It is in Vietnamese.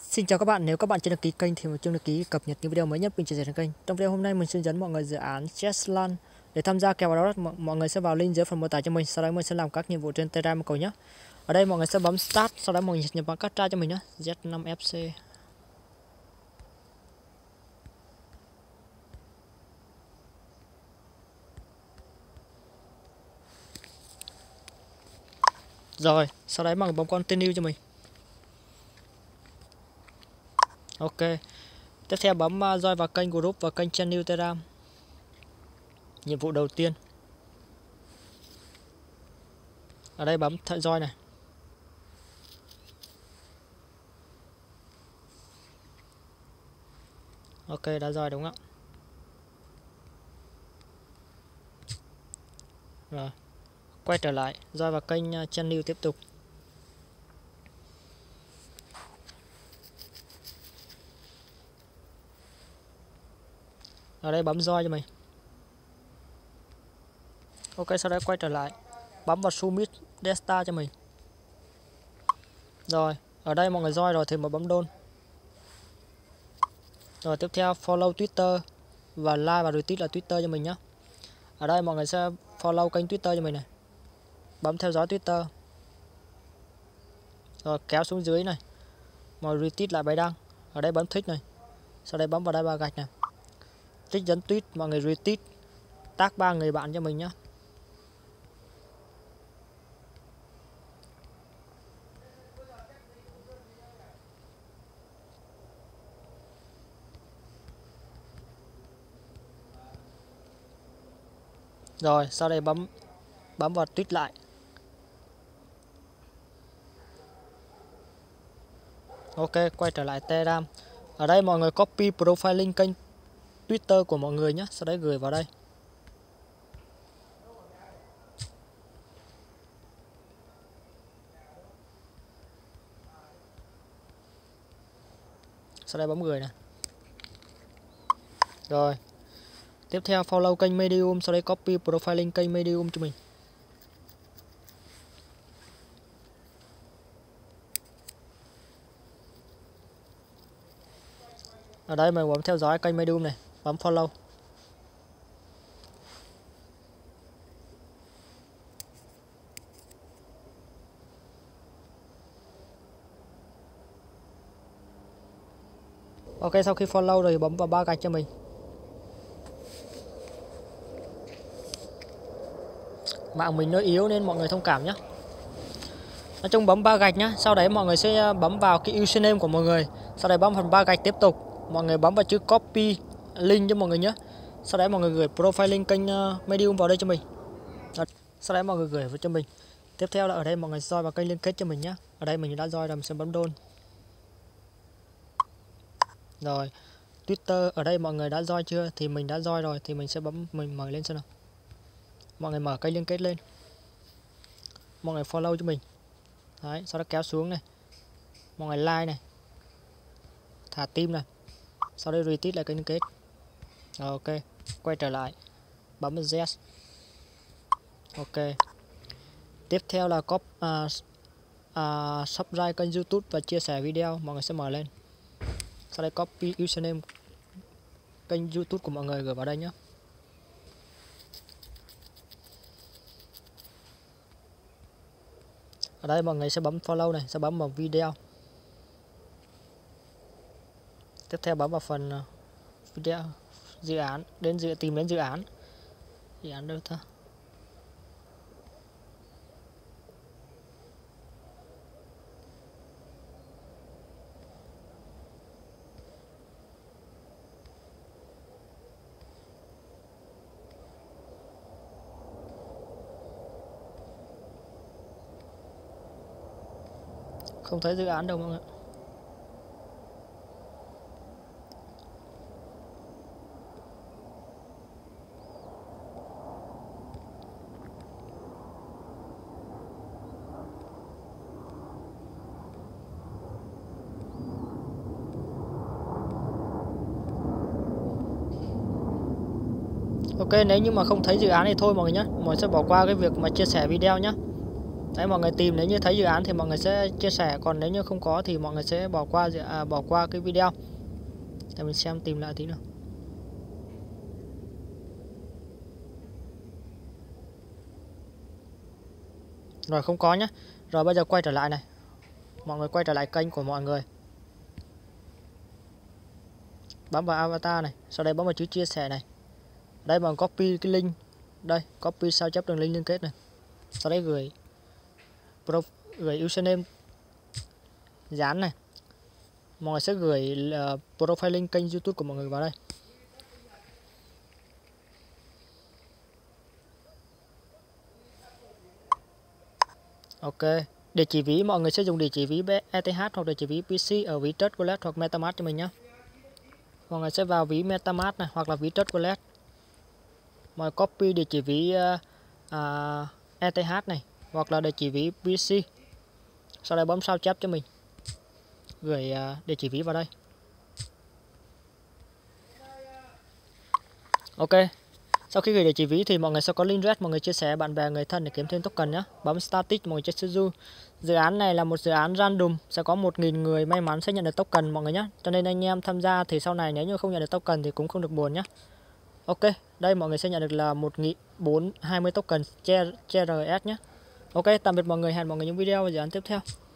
Xin chào các bạn, nếu các bạn chưa đăng ký kênh thì chưa đăng ký cập nhật những video mới nhất mình chia sẻ trên kênh. Trong video hôm nay mình xin dẫn mọi người dự án Chessland. Để tham gia kèo vào đó mọi người sẽ vào link dưới phần mô tả cho mình, sau đó mình sẽ làm các nhiệm vụ trên Telegram cầu nhé. Ở đây mọi người sẽ bấm start, sau đó mọi người nhập mã captcha cho mình nhé. Z5FC. Rồi, sau đấy mọi người bấm continue cho mình. Ok. Tiếp theo bấm join vào kênh group và kênh channel Telegram. Nhiệm vụ đầu tiên. Ở đây bấm join này. Ok, đã join đúng không ạ? Rồi. Quay trở lại, join vào kênh channel tiếp tục. Ở đây bấm join cho mình. Ok, sau đó quay trở lại, bấm vào submit data cho mình. Rồi, ở đây mọi người join rồi thì mà bấm đôn. Rồi tiếp theo follow Twitter và like và retweet là Twitter cho mình nhé. Ở đây mọi người sẽ follow kênh Twitter cho mình này. Bấm theo dõi Twitter. Rồi kéo xuống dưới này. Mọi người retweet lại bài đăng. Ở đây bấm thích này. Sau đây bấm vào đây ba gạch này. Trích dẫn tweet, mọi người retweet, tag 3 người bạn cho mình nhé. Rồi sau đây bấm vào tweet lại. Ok, quay trở lại Telegram. Ở đây mọi người copy profile link kênh Twitter của mọi người nhé, sau đấy gửi vào đây. Sau đây bấm gửi này. Rồi. Tiếp theo follow kênh Medium, sau đây copy profile link kênh Medium cho mình. Ở đây mình bấm theo dõi kênh Medium này, bấm follow. Ok, sau khi follow rồi bấm vào ba gạch cho mình. Mạng mình nó yếu nên mọi người thông cảm nhé. Nói chung bấm ba gạch nhé, sau đấy mọi người sẽ bấm vào cái username của mọi người, sau đấy bấm phần ba gạch tiếp tục, mọi người bấm vào chữ copy link cho mọi người nhé. Sau đấy mọi người gửi profile link kênh Medium vào đây cho mình. Sau đấy mọi người gửi vào cho mình. Tiếp theo là ở đây mọi người join vào kênh liên kết cho mình nhé. Ở đây mình đã join rồi, mình sẽ bấm đôn. Rồi, Twitter ở đây mọi người đã join chưa? Thì mình đã join rồi thì mình sẽ bấm mình mở lên xem nào. Mọi người mở kênh liên kết lên. Mọi người follow cho mình. Đấy, sau đó kéo xuống này. Mọi người like này. Thả tim này. Sau đây retweet lại kênh liên kết. Rồi, ok, quay trở lại. Bấm vào yes. Ok. Tiếp theo là subscribe kênh YouTube và chia sẻ video, mọi người sẽ mở lên. Sau đây copy username kênh YouTube của mọi người gửi vào đây nhé. Ở đây mọi người sẽ bấm follow này, sẽ bấm vào video. Tiếp theo bấm vào phần video, dự án, tìm đến dự án đâu ta. Không thấy dự án đâu mọi người. Ok, nếu như mà không thấy dự án thì thôi mọi người nhé, mọi người sẽ bỏ qua cái việc mà chia sẻ video nhé. Đấy, mọi người tìm nếu như thấy dự án thì mọi người sẽ chia sẻ, còn nếu như không có thì mọi người sẽ bỏ qua cái video. Để mình xem tìm lại tí nữa. Rồi không có nhé. Rồi bây giờ quay trở lại này. Mọi người quay trở lại kênh của mọi người. Bấm vào avatar này, sau đây bấm vào chữ chia sẻ này. Đây bằng copy cái link. Đây, copy sao chép đường link liên kết này. Sau đấy gửi username, dán này. Mọi người sẽ gửi profile link kênh YouTube của mọi người vào đây. Ok, địa chỉ ví mọi người sẽ dùng địa chỉ ví ETH hoặc địa chỉ ví PC ở ví Trust Wallet hoặc MetaMask cho mình nhé. Mọi người sẽ vào ví MetaMask này hoặc là ví Trust Wallet. Mọi người copy địa chỉ ví ETH này hoặc là địa chỉ ví PC. Sau đây bấm sao chép cho mình. Gửi địa chỉ ví vào đây. Ok. Sau khi gửi địa chỉ ví thì mọi người sẽ có link rest, mọi người chia sẻ bạn bè người thân để kiếm thêm token nhé. Bấm static mọi người sẽ du. Dự án này là một dự án random, sẽ có 1000 người may mắn sẽ nhận được token mọi người nhé. Cho nên anh em tham gia thì sau này nếu như không nhận được token thì cũng không được buồn nhé. Ok, đây mọi người sẽ nhận được là 1420 token CRS nhé. Ok, tạm biệt mọi người, hẹn mọi người những video và dự án tiếp theo.